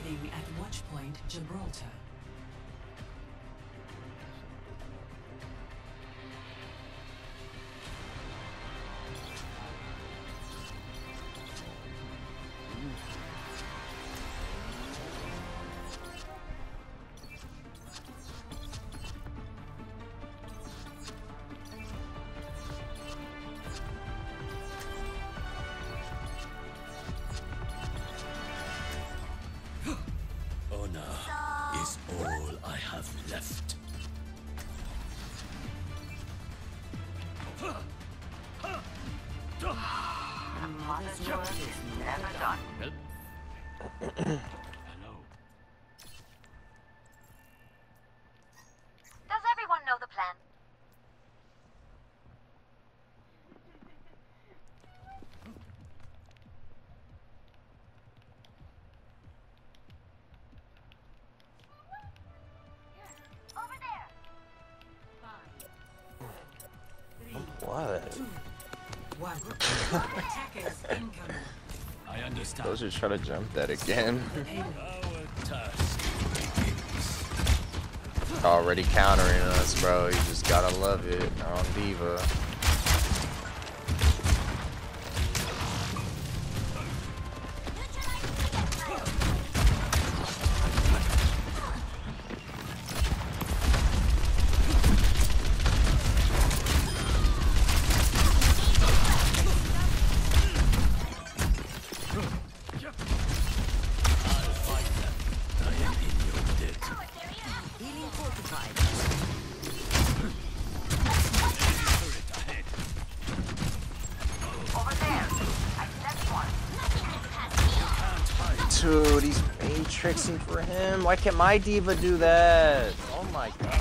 Arriving at Watchpoint Gibraltar. Is all I have left. The mother's work is never done. Hello. Does everyone know the plan? What? Attackers incoming. I understand. Those just try to jump that again. Our task begins. Already countering us, bro. You just gotta love it on Diva. Dude, he's matrixing for him. Why can't my diva do that? Oh my god.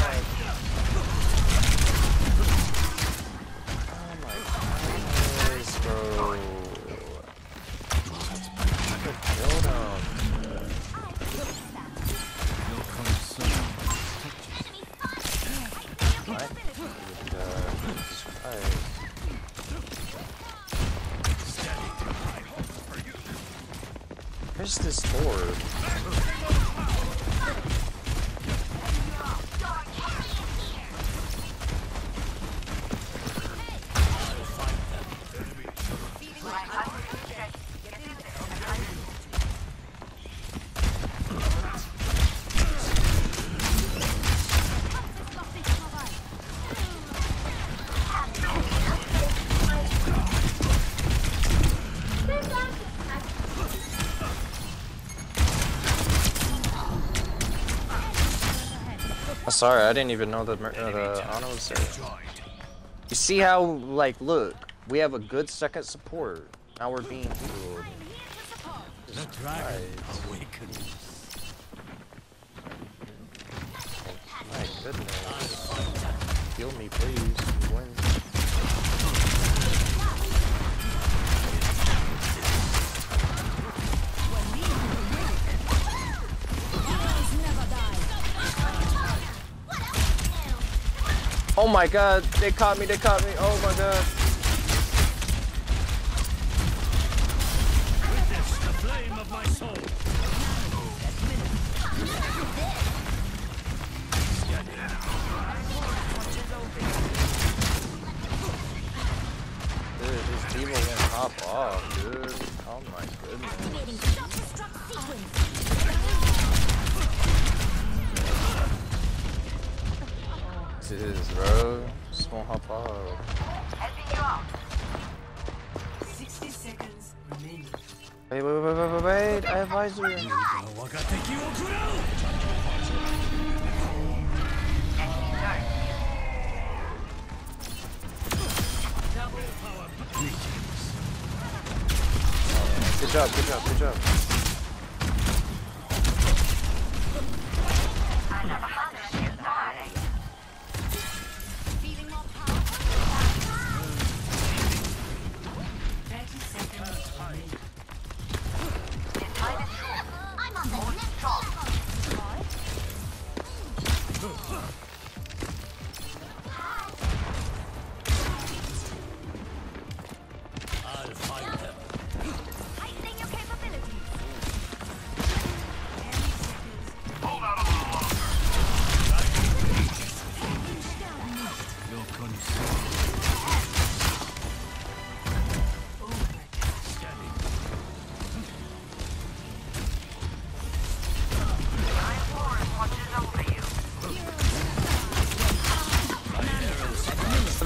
Oh my goodness, bro. Killed him. What? Where's this sword? Sorry, I didn't even know the Ana was there. You see how, like, look, we have a good second support. Now we're being healed. The dragon awakens. My goodness. Heal me, please. Win. Oh my god, they caught me, oh my god. Witness the flame of my soul. Dude, this diva won't hop off, dude. Oh my goodness. Jesus, bro. Just won't hop off. Helping you out. 60 seconds remaining. Wait. I have visor. Good job.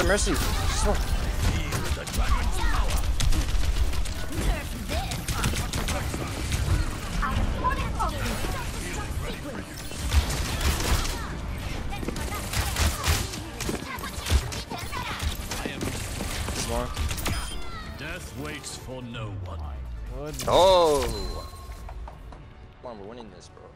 Mercy. Slow. Feel the dragon's power. I am. More. Death waits for no one. Oh! Come on, we're winning this, bro.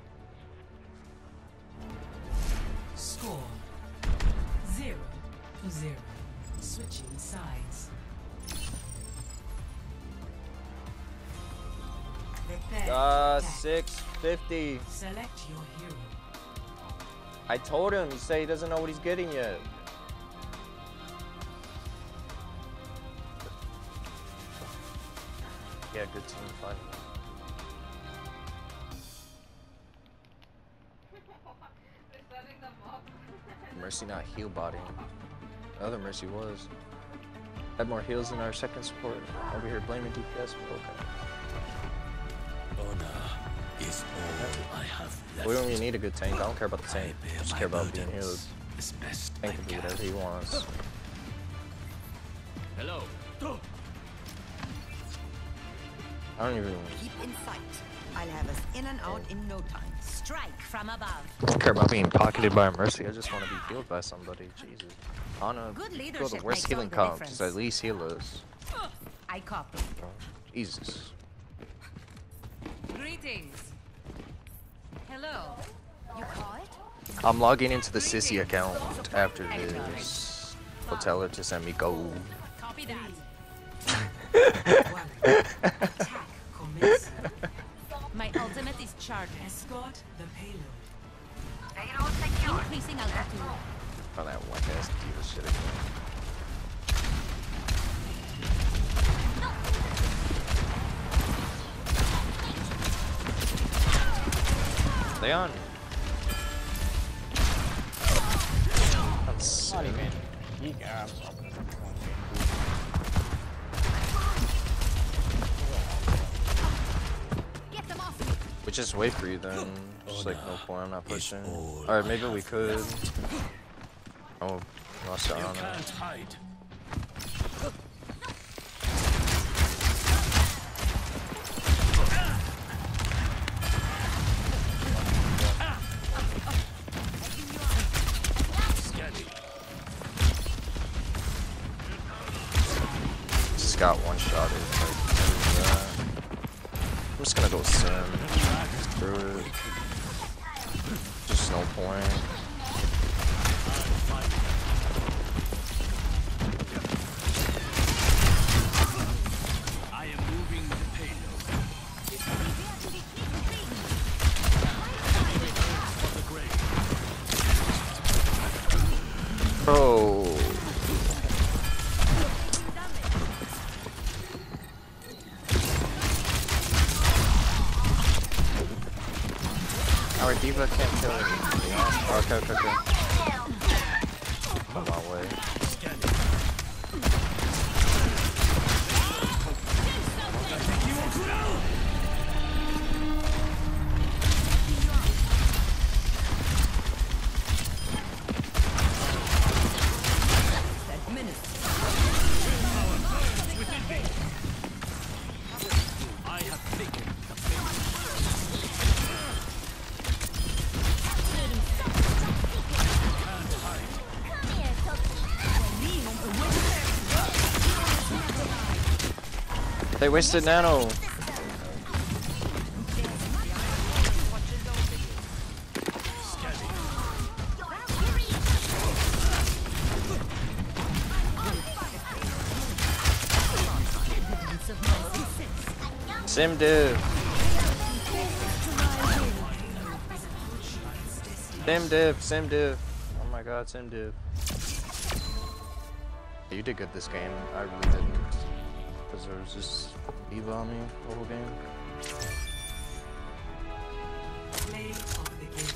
Score 0-0. Switching sides. Prepare to attack. 650. Select your hero. I told him. He said he doesn't know what he's getting yet. Yeah, good team fighting. Mercy not heal body. The other Mercy was. Had more heals than our second support. Over here blaming DPS. Okay. Honor is all I have left. We don't even need a good tank. I don't care about the tank. I bear I just my care about being burdens healed. as best Tank I can do can. whatever he wants. Hello. I don't even Keep in sight. I'll have us in and out in no time. Strike from above. care about being pocketed by a Mercy. I just want to be healed by somebody. Jesus. Anna, Good go leadership the worst makes healing all the comp. difference. Just at least heal us. I copy. Bro. Jesus. Greetings. Hello. You call it? I'm logging into the Sissy account after this. I'll tell her to send me gold. Copy that. Attack commencing. My ultimate is charged. Escort the payload. Payload secure. Increasing altitude. Oh, that one ass diva shit again. Stay on. That's Not even. He got Get them off me. we just wait for you then. Just like no point, I'm not pushing. all Alright, maybe we could. Oh, lost the You honor. can't hide. Scanning. Just got one shot. I'm just gonna go sim. Screw it. Just no point. I am moving the payload. For the grave. Bro. Our diva can't kill anything. Okay, okay, okay. On my way. Scanning. I have taken the bait. Can't hide. They wasted nano. Scanning. Sim div. Sim div, sim div. Oh my god, sim div. You did good this game. I really didn't. Because there was just diva on me the whole game. Play of the game.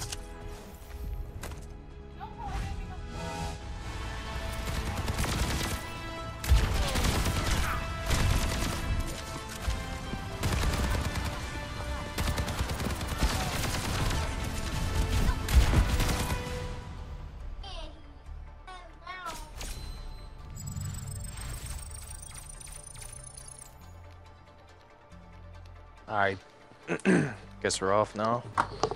Alright. Guess we're off now.